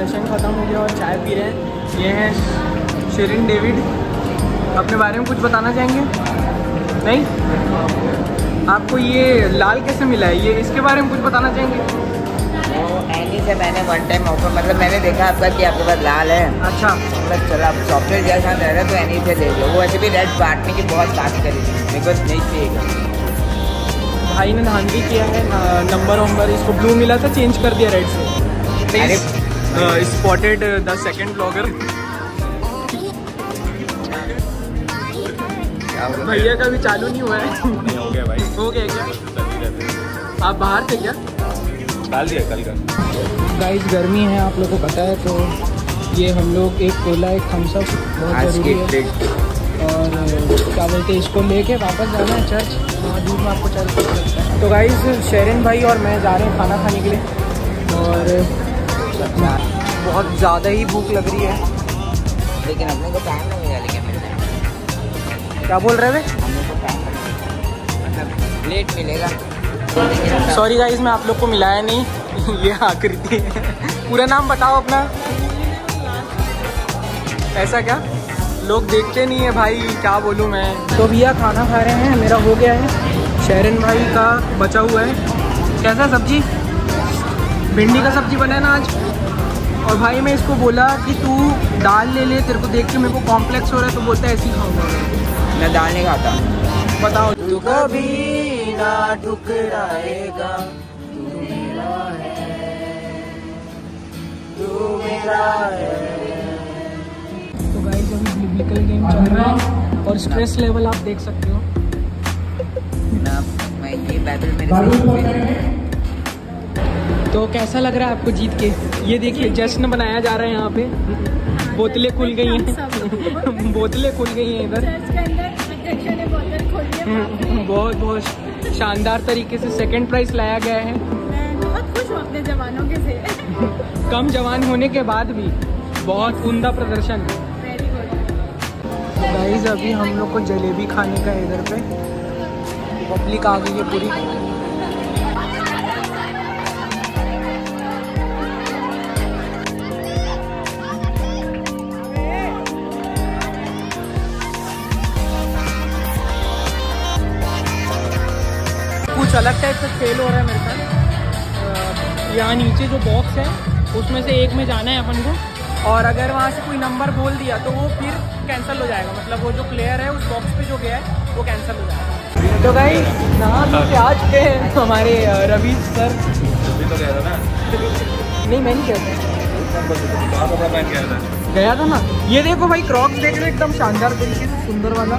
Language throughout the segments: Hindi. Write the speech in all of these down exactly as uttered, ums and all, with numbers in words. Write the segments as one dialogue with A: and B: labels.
A: सेशन ख़त्म हो गया और चाय पी रहे हैं। ये हैं शेरिन डेविड, अपने बारे में कुछ बताना चाहेंगे? नहीं? आपको ये लाल कैसे मिला है, ये इसके बारे में कुछ बताना चाहेंगे?
B: वो एनी से मैंने वन टाइम ऑफर, मतलब मैंने देखा आपका कि आपके पास लाल है।
A: अच्छा,
B: मतलब चलो आप सॉफ्टवेयर जैसा रह रहा है तो एनी से ले लो। वो ऐसे भी रेड बांटने की बहुत बात करी थी, मेरे को नहीं चाहिए।
A: भाई ने धान भी किया है, नंबर वंबर इसको ब्लू मिला था, चेंज कर दिया रेड से। Spotted the second blogger. भैया का भी चालू नहीं हुआ है।
C: नहीं हो गया भाई,
A: हो गया क्या? आप बाहर थे क्या?
C: डाल दिया कल का।
A: गाइस गर्मी है, आप लोगों को पता है, तो ये हम लोग एक कोला एक थम्स अप बहुत ज़रूरी है। और क्या बोलते हैं, इसको लेके वापस जाना है चर्च, वहाँ दूर में आपको चर्च मिल सकता है। तो गाइस शेरिन भाई और मैं जा रहे हैं खाना खाने के लिए, और बहुत ज़्यादा ही भूख लग रही है।
B: लेकिन अपने को टाइम नहीं मिला, लेकिन मिलता।
A: क्या बोल रहे थे?
B: हमने को टाइम मतलब लेट मिलेगा।
A: सॉरी गाइस, मैं आप लोग को मिलाया नहीं। ये आकृति है। पूरा नाम बताओ अपना। ऐसा क्या? लोग देखते नहीं है भाई, क्या बोलूँ मैं। तो भैया खाना खा रहे हैं, मेरा हो गया है, शेरिन भाई का बचा हुआ है। कैसा सब्जी? भिंडी का सब्जी बना है ना आज। और भाई मैं इसको बोला कि तू दाल ले ले, तेरे को देख के मेरे को कॉम्प्लेक्स हो रहा है, तो बोलता है ऐसे ही खाऊंगा।
B: मैं दाल नहीं खाता।
A: बताओ। तू कभी ना ठुकराएगा, तू मेरा है, तू मेरा है। तो गाइस अभी बिब्लिकल गेम चल रहा है और स्ट्रेस लेवल आप देख सकते हो।
B: ना मैं ये बाइबल मेरे
A: तो कैसा लग रहा है आपको जीत के? ये देखिए जश्न बनाया जा रहा है यहाँ पे। बोतलें खुल गई हैं। बोतलें खुल गई हैं इधर। बहुत बहुत शानदार तरीके से सेकंड प्राइज लाया गया है।
D: मैं बहुत खुश हूँ अपने जवानों के से।
A: कम जवान होने के बाद भी बहुत उम्दा प्रदर्शन।
D: Very good.
A: गाइस अभी हम लोग को जलेबी खाने का इधर पे पब्लिक आ गई है पूरी। कुछ अलग टाइप से फेल हो रहा है मेरे साथ। यहाँ नीचे जो बॉक्स है उसमें से एक में जाना है अपन को, और अगर वहाँ से कोई नंबर बोल दिया तो वो फिर कैंसिल हो जाएगा। मतलब वो जो प्लेयर है उस बॉक्स पे जो गया है वो कैंसिल हो जाएगा। तो भाई नहा धो के आ चुके हैं हमारे रवि सर।
C: अभी तो गया था ना?
A: नहीं मैं नहीं कहता, गया था ना। ये देखो भाई क्रॉक्स देख रहे एकदम शानदार तरीके से, सुंदर वाला।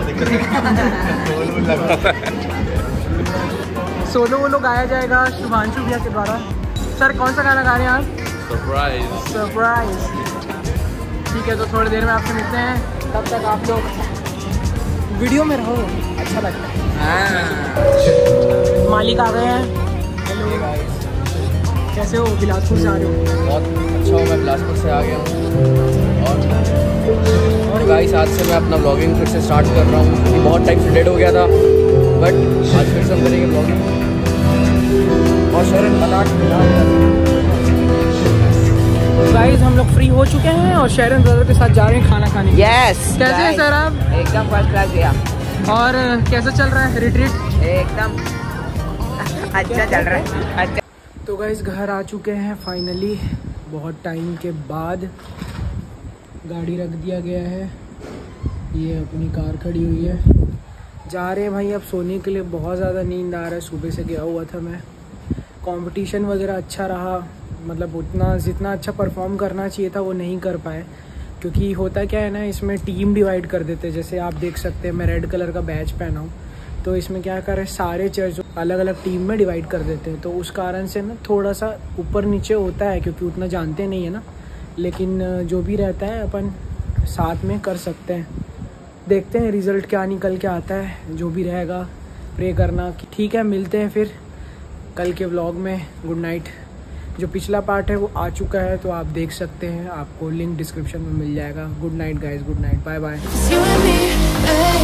A: सोलो वोलो गाया जाएगा शुभांशु भैया के द्वारा। सर कौन सा गाना गा रहे हैं आप?
C: सरप्राइज।
A: सरप्राइज। ठीक है, तो थोड़ी देर में आपसे मिलते हैं, तब तक आप लोग वीडियो में रहो, अच्छा लगता है। मालिक आ गए हैं। हेलो, कैसे हो? बिलासपुर से आ रहे हो?
E: बहुत अच्छा हूँ, मैं बिलासपुर से आ गया हूँ। और और गाइस आज से मैं अपना ब्लॉगिंग फिर से स्टार्ट कर रहा हूँ, क्योंकि बहुत टाइम से डेड हो गया था, बट आज फिर से हम करेंगे ब्लॉगिंग। और शेरिन बता
A: गाइस हम लोग फ्री हो चुके हैं और शेरिन ब्रदर के साथ जा रहे हैं खाना खाने।
B: यस।
A: कैसे हैं सर आप?
B: एकदम फर्स्ट क्लास गया।
A: और कैसा चल रहा है रिट्रीट?
B: एकदम अच्छा चल रहा है। अच्छा।
A: तो गाइस घर आ चुके हैं फाइनली, बहुत टाइम के बाद। गाड़ी रख दिया गया है, ये अपनी कार खड़ी हुई है। जा रहे हैं भाई अब सोने के लिए। बहुत ज़्यादा नींद आ रहा है, सुबह से गया हुआ था मैं। कंपटीशन वगैरह अच्छा रहा, मतलब उतना जितना अच्छा परफॉर्म करना चाहिए था वो नहीं कर पाए, क्योंकि होता क्या है ना, इसमें टीम डिवाइड कर देते हैं। जैसे आप देख सकते हैं मैं रेड कलर का बैच पहना हूँ, तो इसमें क्या कर रहे हैं, सारे चर्च अलग अलग टीम में डिवाइड कर देते हैं। तो उस कारण से ना थोड़ा सा ऊपर नीचे होता है, क्योंकि उतना जानते नहीं है ना। लेकिन जो भी रहता है अपन साथ में कर सकते हैं। देखते हैं रिज़ल्ट क्या निकल के आता है, जो भी रहेगा प्रे करना कि ठीक है। मिलते हैं फिर कल के व्लॉग में। Good night. जो पिछला पार्ट है वो आ चुका है, तो आप देख सकते हैं, आपको लिंक डिस्क्रिप्शन में मिल जाएगा। Good night guys, good night, bye bye.